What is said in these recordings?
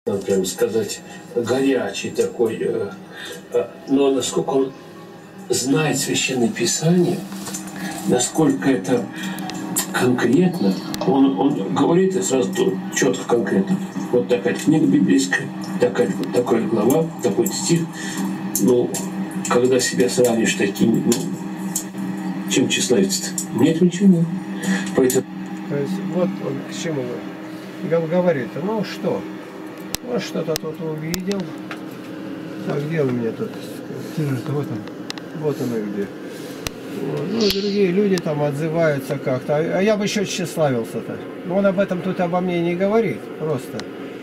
прям сказать, горячий такой, но насколько он знает Священное Писание, насколько это конкретно, он говорит и сразу четко, конкретно. Вот такая книга библейская, такая глава, такой стих. Ну, когда себя сравнишь с таким, ну, чем тщеславец-то? Нет ничего. Поэтому... То есть вот он к чему говорит, ну что, вот что-то тут увидел. А где у меня тут? Вот оно где. Ну, другие люди там отзываются как-то. А я бы еще тщеславился-то. Но он об этом тут обо мне не говорит. Просто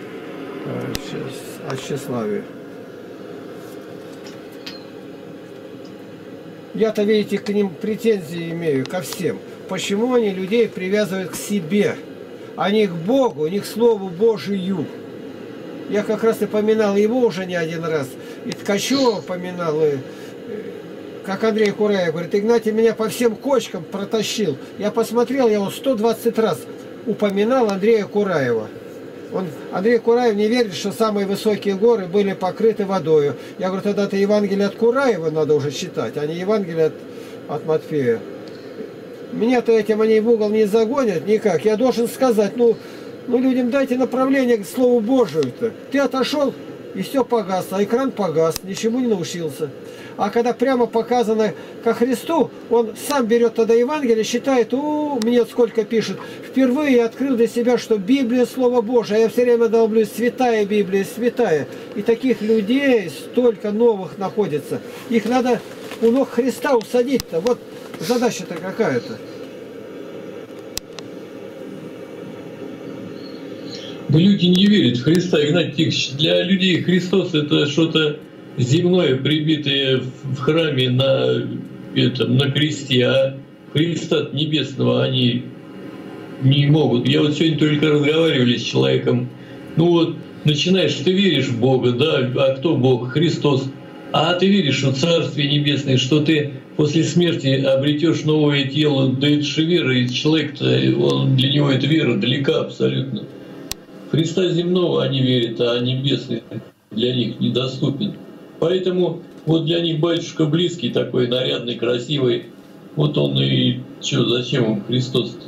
о тщеславии. Я-то, видите, к ним претензии имею, ко всем. Почему они людей привязывают к себе, а не к Богу, не к Слову Божию? Я как раз и поминал его уже не один раз. И Ткачева поминал, и как Андрей Кураев говорит, Игнатий меня по всем кочкам протащил. Я посмотрел, я его 120 раз упоминал Андрея Кураева. Андрей Кураев не верит, что самые высокие горы были покрыты водою. Я говорю, тогда это Евангелие от Кураева надо уже читать, а не Евангелие от Матфея. Меня-то этим они в угол не загонят никак. Я должен сказать, ну людям дайте направление к Слову Божию-то. Ты отошел, и все погасло, а экран погас, ничему не научился. А когда прямо показано ко Христу, он сам берет тогда Евангелие, считает, мне сколько пишет. Впервые я открыл для себя, что Библия Слово Божие. А я все время долблю, святая Библия, святая. И таких людей столько новых находится. Их надо у ног Христа усадить-то. Вот задача-то какая-то. Да люди не верят в Христа, Игнатий Тихонович. Для людей Христос это что-то земное, прибитое в храме на кресте, а Христа небесного они не могут. Я вот сегодня только разговаривали с человеком. Ну вот, начинаешь, ты веришь в Бога, да, а кто Бог? Христос. А ты веришь в Царствие Небесное, что ты после смерти обретешь новое тело, да это же вера, и человек-то, для него эта вера далека абсолютно. Христа земного они верят, а небесный для них недоступен. Поэтому вот для них батюшка близкий, такой нарядный, красивый, вот он и зачем им Христос-то?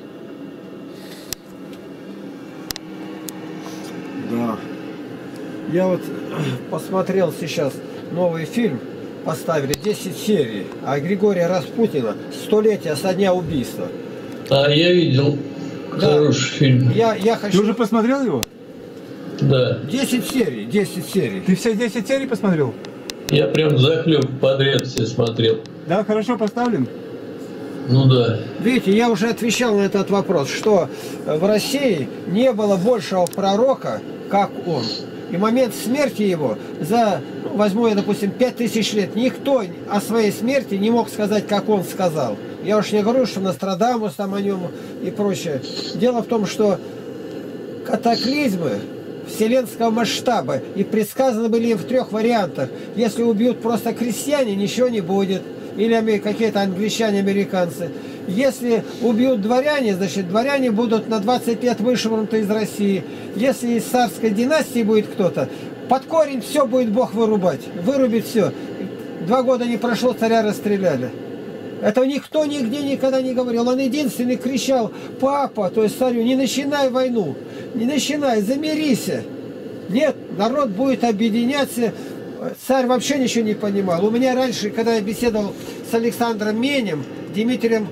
Да. Я вот посмотрел сейчас новый фильм, поставили 10 серий, а Григория Распутина «Столетие со дня убийства». А я видел. Да. Хороший фильм. Я хочу... Ты уже посмотрел его? Да. 10 серий, 10 серий. Ты все 10 серий посмотрел? Я прям захлеб подряд все смотрел. Да, хорошо поставлен? Ну да. Видите, я уже отвечал на этот вопрос, что в России не было большего пророка, как он. И момент смерти его, возьму я, допустим, 5000 лет, никто о своей смерти не мог сказать, как он сказал. Я уж не говорю, что Нострадамус там о нем и прочее. Дело в том, что катаклизмы вселенского масштаба и предсказаны были в 3 вариантах. Если убьют просто крестьяне, ничего не будет. Или какие-то англичане, американцы. Если убьют дворяне, значит, дворяне будут на 20 лет вышвырнуты из России. Если из царской династии будет кто-то, под корень все будет Бог вырубать. Вырубит все. 2 года не прошло, царя расстреляли. Этого никто нигде никогда не говорил. Он единственный кричал: папа, то есть царю, не начинай войну, не начинай, замирись. Нет, народ будет объединяться. Царь вообще ничего не понимал. У меня раньше, когда я беседовал с Александром Менем, Дмитрием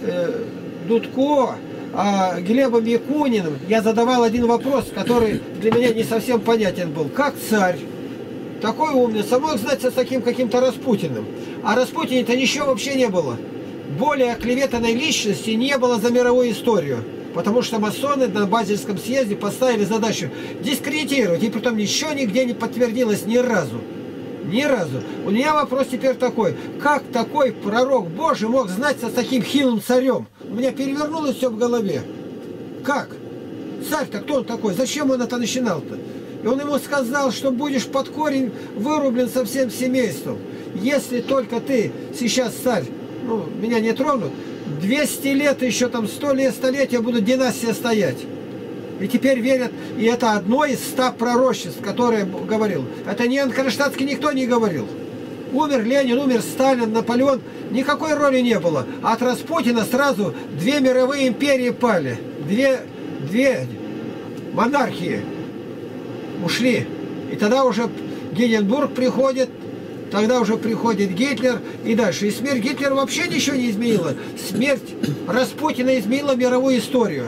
Дудко, Глебом Якуниным, я задавал один вопрос, который для меня не совсем понятен был. Как царь, такой умница, мог знаться с таким каким-то Распутиным? А Распутине-то ничего вообще не было. Более оклеветанной личности не было за мировую историю. Потому что масоны на Базельском съезде поставили задачу дискредитировать. И притом ничего нигде не подтвердилось ни разу. Ни разу. У меня вопрос теперь такой. Как такой пророк Божий мог знать с таким хилым царем? У меня перевернулось все в голове. Как? Царь-то кто он такой? Зачем он это начинал-то? И он ему сказал, что будешь под корень вырублен со всем семейством. Если только ты сейчас, царь, меня не тронут, 200 лет, еще там 100 лет, столетия будут династия стоять. И теперь верят, и это одно из 100 пророчеств, которые говорил. Это не Кронштадтский никто не говорил. Умер Ленин, умер Сталин, Наполеон, никакой роли не было. От Распутина сразу 2 мировые империи пали. Две монархии ушли. И тогда уже Гинденбург приходит, тогда уже приходит Гитлер и дальше. И смерть Гитлера вообще ничего не изменила. Смерть Распутина изменила мировую историю.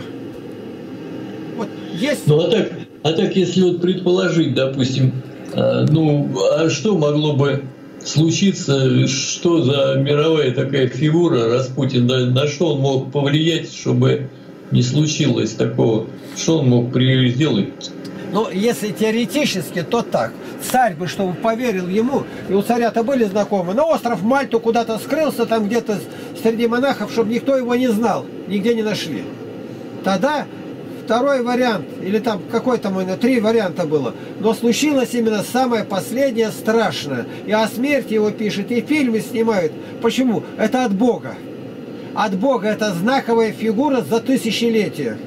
Вот есть... Ну а так если вот предположить, допустим, а что могло бы случиться, что за мировая такая фигура Распутин, на что он мог повлиять, чтобы не случилось такого, что он мог сделать? Ну, если теоретически, то так. Царь бы, чтобы поверил ему, и у царя-то были знакомы, на остров Мальту куда-то скрылся, там где-то среди монахов, чтобы никто его не знал, нигде не нашли. Тогда второй вариант, или там какой-то, 3 варианта было, но случилось именно самое последнее страшное. И о смерти его пишет, и фильмы снимают. Почему? Это от Бога. От Бога это знаковая фигура за тысячелетия.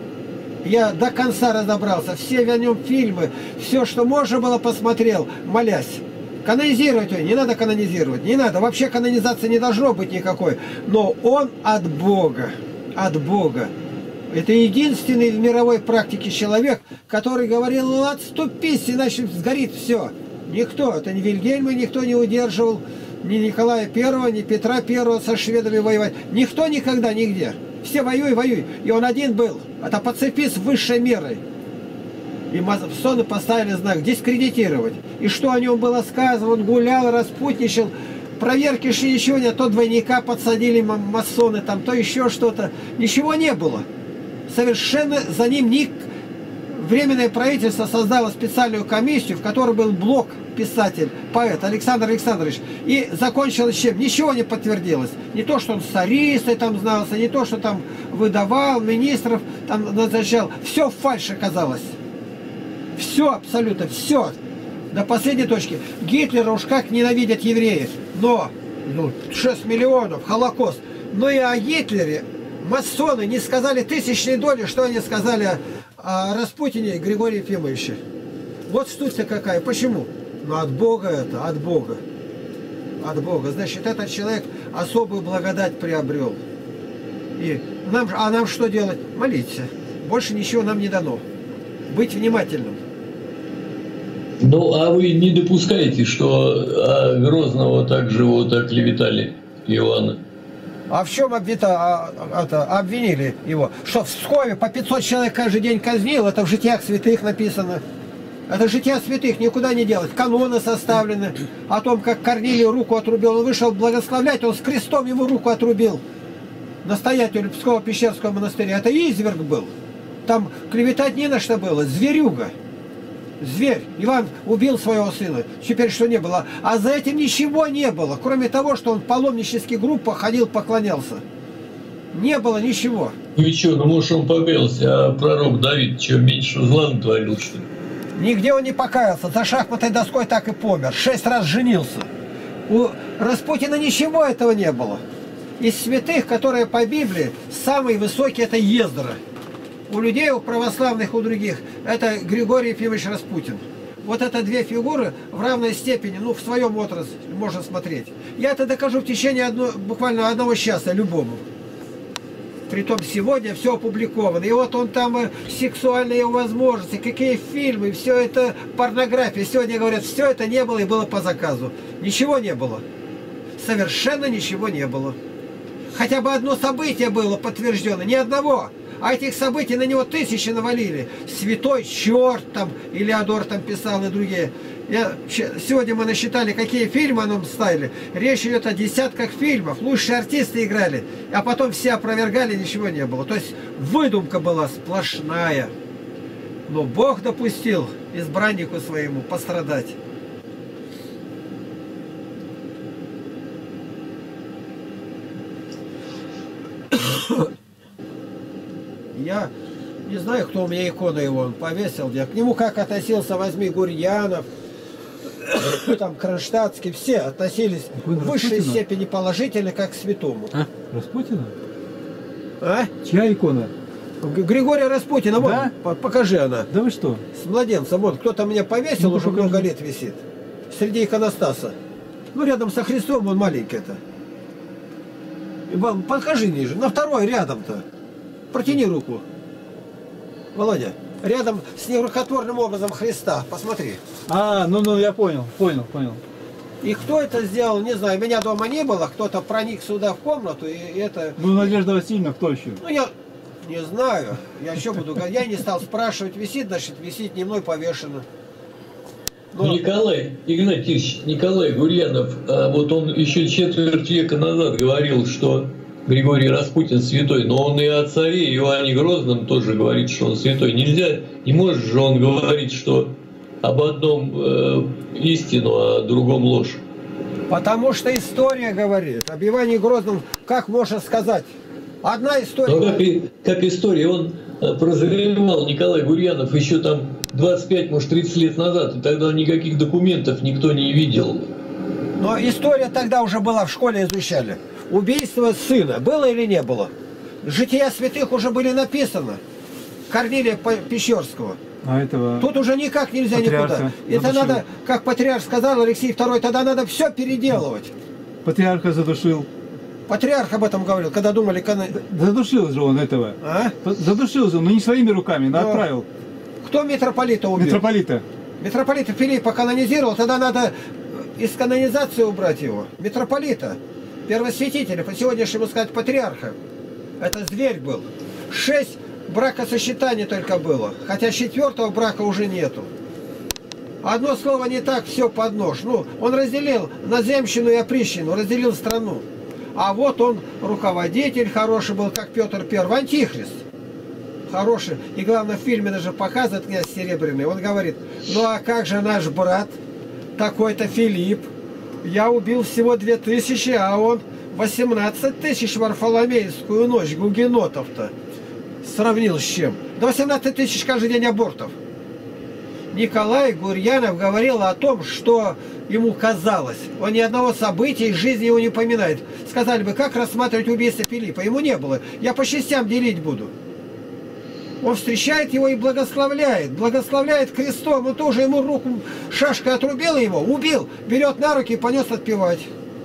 Я до конца разобрался, все о нем фильмы, все, что можно было, посмотрел, молясь. Канонизировать его не надо канонизировать, не надо, вообще канонизации не должно быть никакой. Но он от Бога, от Бога. Это единственный в мировой практике человек, который говорил: ну, отступись, иначе сгорит все. Никто, это не Вильгельма, никто не удерживал, ни Николая I, ни Петра I со шведами воевать. Никто никогда, нигде. Все воюй, воюй. И он один был. Это пацифист высшей мерой. И масоны поставили знак дискредитировать. И что о нем было сказано? Он гулял, распутничал. Проверки шли, ничего нет. То двойника подсадили масоны, там, то еще что-то. Ничего не было. Совершенно за ним Временное правительство создало специальную комиссию, в которой был Блок, писатель, поэт Александр Александрович. И закончилось чем? Ничего не подтвердилось. Не то, что он с царицей там знался, не то, что там выдавал, министров там назначал. Все фальшь оказалось. Все, абсолютно, все. До последней точки. Гитлера уж как ненавидят евреи. Но 6 миллионов, Холокост. Но и о Гитлере масоны не сказали тысячной доли, что они сказали о Распутине и Григории Ефимовиче. Вот штука какая. Почему? Ну от Бога это, от Бога. От Бога. Значит, этот человек особую благодать приобрел. И нам что делать? Молиться. Больше ничего нам не дано. Быть внимательным. Ну, а вы не допускаете, что Грозного также вот оклеветали Иоанна? А в чем обвинили его? Что в Пскове по 500 человек каждый день казнил? Это в житиях святых написано. Это жития святых, никуда не делать. Каноны составлены. О том, как Корнилию руку отрубил. Он вышел благословлять, он с крестом ему руку отрубил. Настоятель Псково-Пещерского монастыря. Это изверг был. Там клеветать не на что было. Зверюга. Зверь. Иван убил своего сына. Теперь что не было. А за этим ничего не было. Кроме того, что он в паломнических группах ходил, поклонялся. Не было ничего. Ну и что, может он покаялся, а пророк Давид что, меньше зла натворил, что ли? Нигде он не покаялся. За шахматной доской так и помер. 6 раз женился. У Распутина ничего этого не было. Из святых, которые по Библии, самый высокий это Ездра. У людей, у православных, у других, это Григорий Ефимович Распутин. Вот это 2 фигуры в равной степени, в своем отрасле можно смотреть. Я это докажу в течение буквально 1 часа любому. Притом сегодня все опубликовано. И вот он там сексуальные возможности, какие фильмы, все это порнография. Сегодня говорят, все это не было и было по заказу. Ничего не было. Совершенно ничего не было. Хотя бы одно событие было подтверждено, ни одного. А этих событий на него тысячи навалили. Святой черт там, Илеодор там писал и другие. Сегодня мы насчитали, какие фильмы нам ставили. Речь идет о десятках фильмов. Лучшие артисты играли. А потом все опровергали, ничего не было. То есть выдумка была сплошная. Но Бог допустил избраннику своему пострадать. Я не знаю, кто у меня икона его, он повесил. Я к нему как относился, возьми Гурьянов, там Кронштадтский, все относились в высшей степени положительно, как к святому. А? Распутина? А? Чья икона? Григория Распутина, вот, Да? покажи она. Да вы что? С младенцем. Вот, кто-то меня повесил, Ну-ка, уже покажи. много лет висит. Среди иконостаса. Ну, рядом со Христом, он маленький-то. Покажи ниже. На второй рядом-то. Протяни руку. Володя. Рядом с нерукотворным образом Христа. Посмотри. А, ну, я понял. И кто это сделал, не знаю. Меня дома не было. Кто-то проник сюда в комнату. И это... Ну, Надежда Васильевна, кто еще? Ну, я не знаю. Я еще буду... Я не стал спрашивать. Висит, значит, висит. Не мной повешено. Но... Николай Игнатьевич, Николай Гурьянов, вот он еще четверть века назад говорил, что Григорий Распутин святой, но он и о царе Иоанне Грозном тоже говорит, что он святой. Нельзя, не может же он говорить, что об одном истину, а о другом ложь. Потому что история говорит. Об Иване Грозном, как можно сказать? Одна история. Но как история, он прозревал, Николай Гурьянов, еще там 25, может, 30 лет назад, и тогда никаких документов никто не видел. Но история тогда уже была, в школе изучали. Убийство сына было или не было? Жития святых уже были написаны. Корнилия Пещерского. А этого... Тут уже никак нельзя патриарха никуда. Это задушил. надо, как патриарх сказал, Алексей II, тогда надо все переделывать. Патриарха задушил. Патриарх об этом говорил, когда думали... Задушил же он этого. А? Задушил же он, но не своими руками, но отправил. Кто митрополита убил? Митрополита. Митрополита Филиппа канонизировал, тогда надо из канонизации убрать его. Митрополита, первосвятителя, по сегодняшнему сказать патриарха. Это зверь был. 6 бракосочетаний только было, хотя 4-го брака уже нету. Одно слово не так, все под нож. Ну, он разделил наземщину и оприщину, разделил страну. А вот он руководитель хороший был, как Петр I, антихрист. Хороший. И главное, в фильме даже показывает князь Серебряный. Он говорит, ну а как же наш брат, такой-то Филипп? Я убил всего 2000, а он 18 тысяч в Варфоломеевскую ночь гугенотов-то. Сравнил с чем? До 18 тысяч каждый день абортов. Николай Гурьянов говорил о том, что ему казалось. Он ни одного события из жизни его не упоминает. Сказали бы, как рассматривать убийство Филиппа? Ему не было. Я по частям делить буду. Он встречает его и благословляет. Благословляет крестом. Он тоже ему руку шашкой отрубил его, убил. Берет на руки и понес отпевать.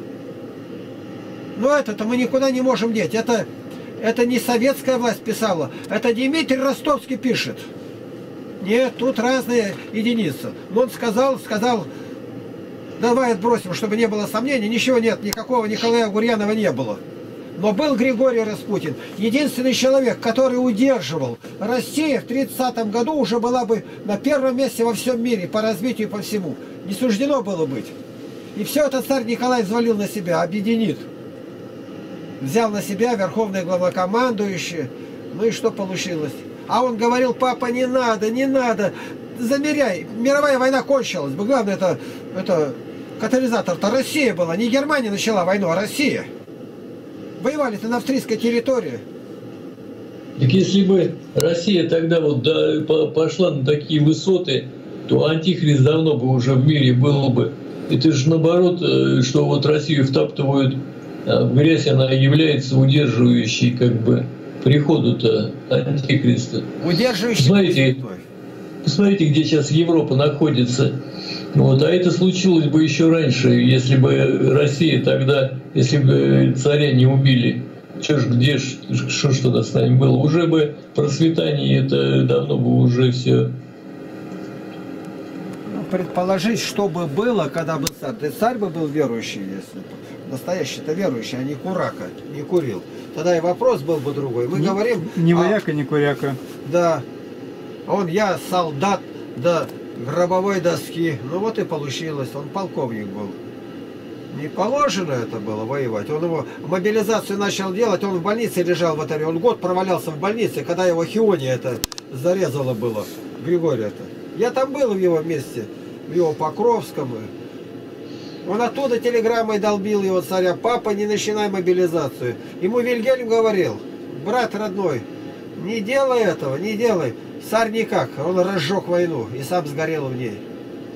Но это-то мы никуда не можем деть. Это не советская власть писала. Это Дмитрий Ростовский пишет. Нет, тут разные единицы. Но он сказал, давай отбросим, чтобы не было сомнений. Ничего нет, никакого Николая Гурьянова не было. Но был Григорий Распутин, единственный человек, который удерживал. Россия в 30-м году уже была бы на первом месте во всем мире по развитию и по всему. Не суждено было быть. И все это царь Николай взвалил на себя, объединит. Взял на себя верховный главнокомандующий. Ну и что получилось? А он говорил, папа, не надо, замеряй. Мировая война кончилась бы. Главное, это катализатор-то Россия была. Не Германия начала войну, а Россия. Воевали-то на австрийской территории. Так если бы Россия тогда вот пошла на такие высоты, то антихрист давно бы уже в мире был бы. Это же наоборот, что вот Россию втаптывают в грязь, она является удерживающей как бы приходу-то антихриста. Удерживающий. Посмотрите, где сейчас Европа находится. Вот, а это случилось бы еще раньше, если бы Россия тогда, если бы царя не убили. Что ж тогда с нами было? Уже бы процветание, это давно бы уже все. Предположить, что бы было, когда бы царь. Ты царь бы был верующий, если бы. Настоящий-то верующий, а не курака, не курил. Тогда и вопрос был бы другой. Мы говорим... Не вояка, не куряка. Да. Я солдат до гробовой доски. Ну вот и получилось. Он полковник был. Не положено это было воевать. Он его мобилизацию начал делать. Он в больнице лежал в Атаре. Он год провалялся в больнице, когда его Хиония это зарезало было. Григория-то. Я там был в его месте. В его Покровском. Он оттуда телеграммой долбил его царя. Папа, не начинай мобилизацию. Ему Вильгельм говорил, брат родной, не делай этого, не делай. Царь никак. Он разжег войну и сам сгорел в ней.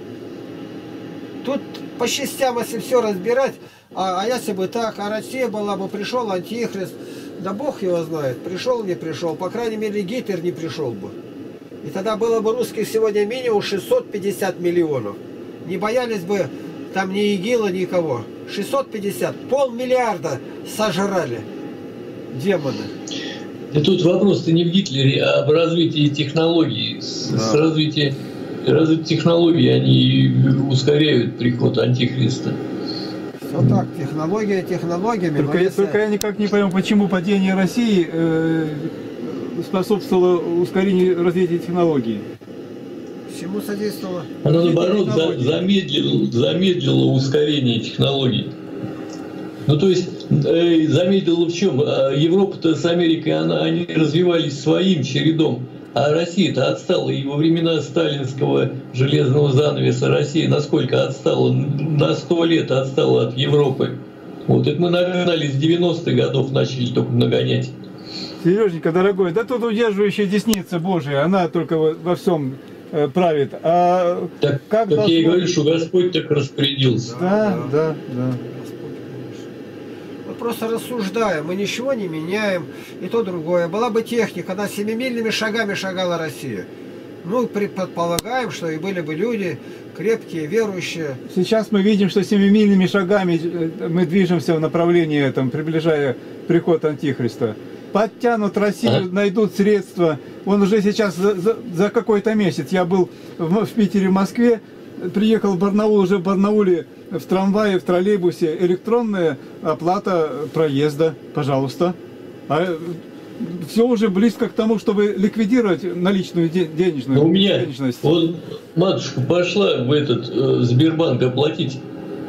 Тут по частям, если все разбирать, а если бы так, а Россия была бы, пришел антихрист, Да Бог его знает, пришел, не пришел. По крайней мере, Гитлер не пришел бы. И тогда было бы русских сегодня минимум 650 миллионов. Не боялись бы там ни ИГИЛа, никого. 650, 500 миллиарда сожрали демоны. И тут вопрос-то не в Гитлере, а в развитии технологий. С развитием технологий они ускоряют приход Антихриста. Все так, технология технологиями. Только я никак не пойму, почему падение России способствовало ускорению развития технологий. Чему содействовало? Оно, наоборот, замедлило ускорение технологий. Ну, то есть, замедлило в чем? Европа-то с Америкой, они развивались своим чередом, а Россия-то отстала. И во времена сталинского железного занавеса Россия насколько отстала? На 100 лет отстала от Европы. Вот это мы нагнали с 90-х годов, начали только нагонять. Сереженька, дорогой, да тут удерживающая десница Божия, она только во всем правит. А так, как я и говорю, что Господь так распорядился. Да. Мы просто рассуждаем, мы ничего не меняем, и то другое. Была бы техника, она семимильными шагами шагала Россия. Мы предполагаем, что и были бы люди крепкие, верующие. Сейчас мы видим, что семимильными шагами мы движемся в направлении этом, приближая приход Антихриста. Подтянут Россию, найдут средства. Он уже сейчас за какой-то месяц. Я был в Питере, в Москве, приехал в Барнаул, уже в Барнауле в трамвае, в троллейбусе. Электронная оплата проезда, пожалуйста. Все уже близко к тому, чтобы ликвидировать наличную денежную. Но у меня денежность. вот матушка пошла в этот Сбербанк оплатить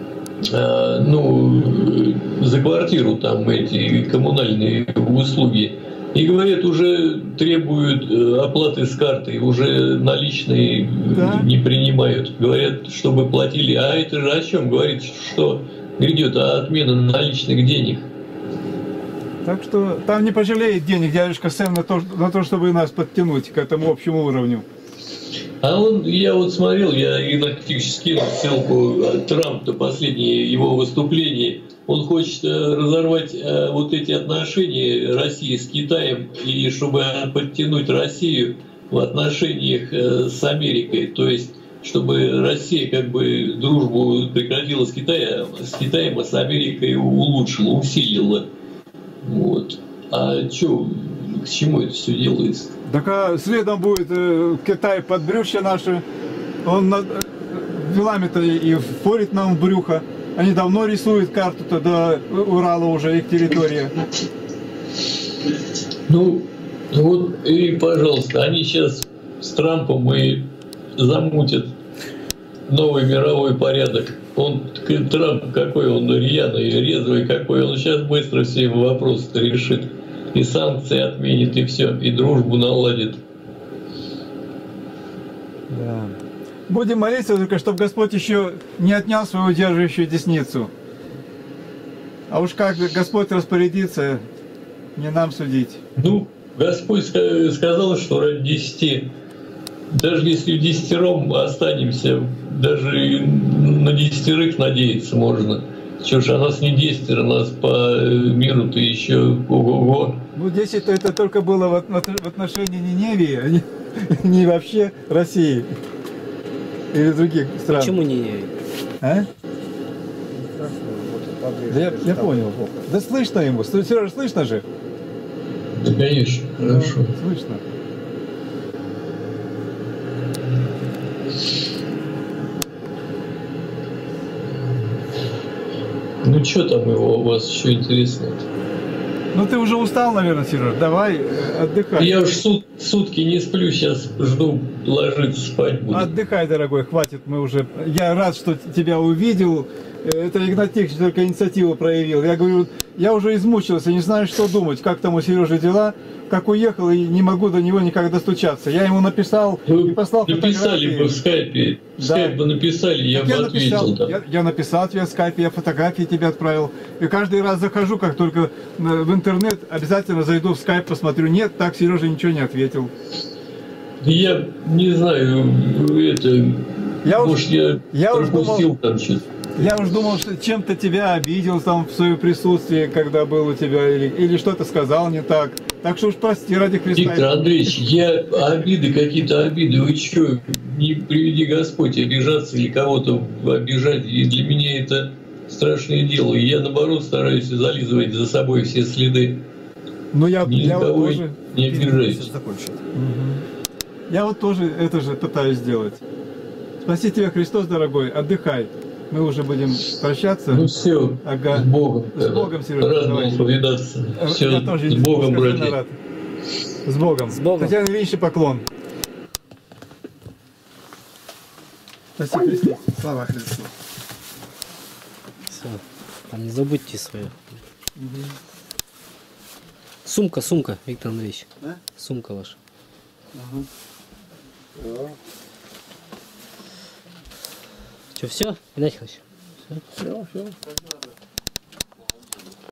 за квартиру там эти коммунальные услуги. И говорят, уже требуют оплаты с карты, уже наличные не принимают. Говорят, чтобы платили. А это же о чем? Говорит, что грядет отмена наличных денег. Так что там не пожалеет денег дядюшка Сэм на то, чтобы нас подтянуть к этому общему уровню. А я вот смотрел, я игнатически ссылку Трампа, последнее его выступление. Он хочет разорвать вот эти отношения России с Китаем, и чтобы подтянуть Россию в отношениях с Америкой. То есть, чтобы Россия как бы дружбу прекратила с Китаем, а с Америкой улучшила, усилила. Вот. А что, к чему это все делается? Так следом будет Китай под брюшья наши. Он вилами-то и впорит нам в брюхо. Они давно рисуют карту-то до Урала уже, их территория. Ну вот и, пожалуйста, они сейчас с Трампом и замутят новый мировой порядок. Трамп какой он рьяный и резвый какой, он сейчас быстро все вопросы решит. И санкции отменит, и все, и дружбу наладит. Да. Будем молиться только, чтобы Господь еще не отнял свою удерживающую десницу. А уж как Господь распорядится, не нам судить. Ну, Господь сказал, что ради 10, даже если в 10 останемся, даже на 10 надеяться можно. Чего ж, а нас не 10, а нас по миру-то еще ого-го. Ну, 10 это только было в отношении Ниневии, а не вообще России или других стран. Почему Ниневии? А? Да я понял. Да слышно ему. Сережа, слышно же? Да, конечно, хорошо. Слышно. Ну что там у вас еще интересно-то? Ну ты уже устал, наверное, Сереж, давай отдыхай. Я уж сутки не сплю, сейчас жду ложиться спать буду. Отдыхай, дорогой, хватит, мы уже... Я рад, что тебя увидел. Это Игнат Тихонович только инициативу проявил. Я говорю, я уже измучился, не знаю, что думать, как там у Сережи дела, как уехал, и не могу до него никак достучаться. Я ему написал и послал фотографии. Написали бы в скайпе, в скайп бы написали, я бы ответил. Я написал тебе в скайпе, я фотографии тебе отправил. И каждый раз захожу, как только в интернет, обязательно зайду в скайп, посмотрю. Нет, так Сережа ничего не ответил. Я не знаю, это... Я может, я пропустил там что-то. Я уж думал, что чем-то тебя обидел там в свое присутствие, когда был у тебя, или что-то сказал не так. Так что уж прости ради Христа. Виктор Андреевич, я какие-то обиды, вы что, не приведи Господь обижаться или кого-то обижать, и для меня это страшное дело. И я, наоборот, стараюсь зализывать за собой все следы. Ну, я вот Никого тоже... не обижаюсь. Я вот тоже это же пытаюсь сделать. Спаси тебя, Христос, дорогой, отдыхай. Мы уже будем прощаться. Ну все, ага. С Богом. С Богом, Сережа. Рад был повидаться. Все, я тоже с Богом, братья. братья. С Богом. С Богом. Татьяна Ильинична, поклон. Спаси Христос. Слава Христу. Все. Там не забудьте свое. Сумка, Виктор Андреевич. Да? Сумка ваша. Что, все? Игнатий Михайлович? Все.